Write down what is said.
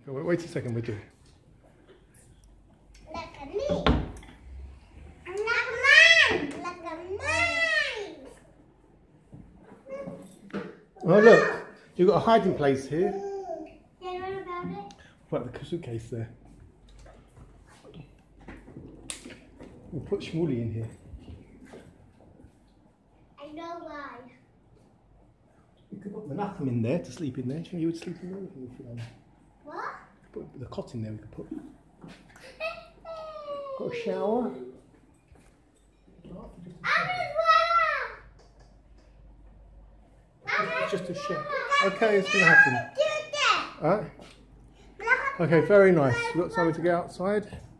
Wait a second, we'll do. Like a me. Like a man. Like a man. Oh look, you've got a hiding place here. Yeah, what about it? What about the suitcase there? We'll put Shmuley in here. I know why. You could put Menachem in there to sleep in there. Do you think you would sleep in there? What? Put the cot in there. We could put. Got a shower. Just a shower. Okay, it's gonna happen. Alright. Okay, very nice. We've got something to get outside.